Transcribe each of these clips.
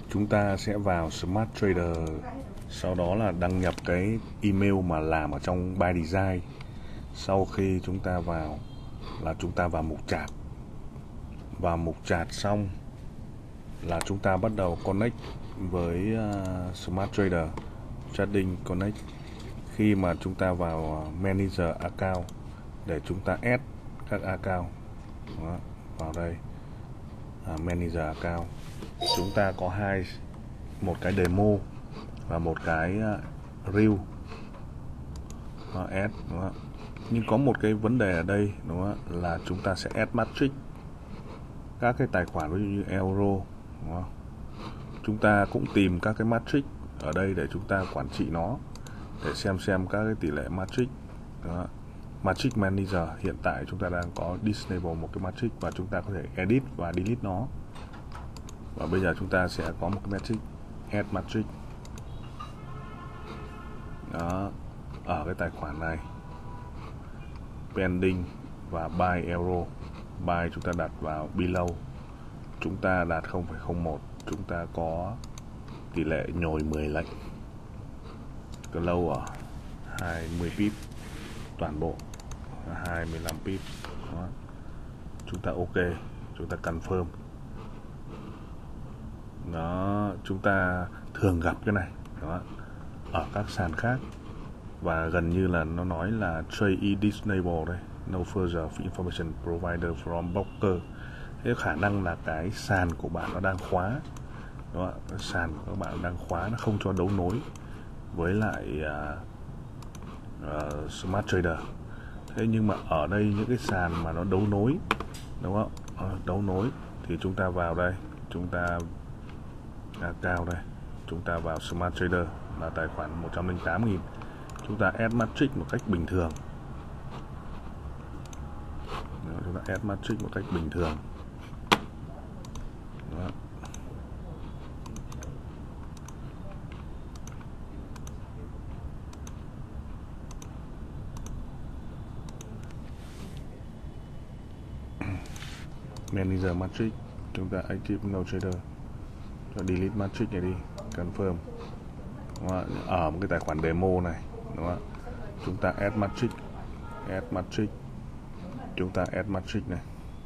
Chúng ta sẽ vào Smart Trader, sau đó là đăng nhập cái email mà làm ở trong By Design. Sau khi chúng ta vào là chúng ta vào mục chat. Vào mục chat xong là chúng ta bắt đầu connect với Smart Trader, Trading Connect. Khi mà chúng ta vào Manager Account để chúng ta add các account. Đó, vào đây Manager Account, chúng ta có một cái demo và một cái reel add, đúng không? Nhưng có một cái vấn đề ở đây, đúng không? Là chúng ta sẽ add matrix các cái tài khoản, ví dụ như euro, đúng không? Chúng ta cũng tìm các cái matrix ở đây để chúng ta quản trị nó, để xem các cái tỷ lệ matrix. Matrix Manager hiện tại chúng ta đang có disable một cái matrix và chúng ta có thể edit và delete nó. Và bây giờ chúng ta sẽ có một cái matrix, add matrix. Đó, ở cái tài khoản này pending và buy euro. Buy chúng ta đặt vào below, chúng ta đạt 0,01, chúng ta có tỷ lệ nhồi 10 lệnh. Close ở 20 pip, toàn bộ 25 pip. Đó. Chúng ta ok, chúng ta confirm. Đó, chúng ta thường gặp cái này. Đó, ở các sàn khác và gần như là nó nói là trade is disable đây, no further information provided from broker. Thế khả năng là cái sàn của bạn nó đang khóa, đúng không? Cái sàn của các bạn đang khóa, nó không cho đấu nối với lại Smart Trader. Thế nhưng mà ở đây những cái sàn mà nó đấu nối, đúng không? Đấu nối thì chúng ta vào đây, chúng ta account đây, chúng ta vào Smart Trader là tài khoản 108.000, chúng ta add matrix một cách bình thường. Chúng ta add matrix một cách bình thường. Đó. Manager matrix, chúng ta active no trader, cho delete matrix này đi, confirm. Ở một cái tài khoản demo này, đúng không? Chúng ta add matrix, chúng ta add matrix này,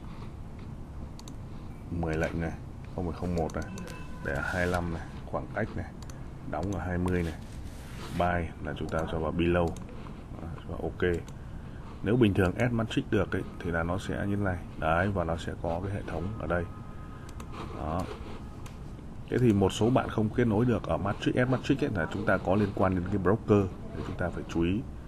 10 lệnh này, 0,01 này, để 25 này, khoảng cách này, đóng ở 20 này, buy là chúng ta cho vào below. Đó, cho ok. Nếu bình thường add matrix được ấy, thì là nó sẽ như thế này đấy, và nó sẽ có cái hệ thống ở đây. Đó. Thế thì một số bạn không kết nối được ở matrix, add matrix ấy, là chúng ta có liên quan đến cái broker thì chúng ta phải chú ý.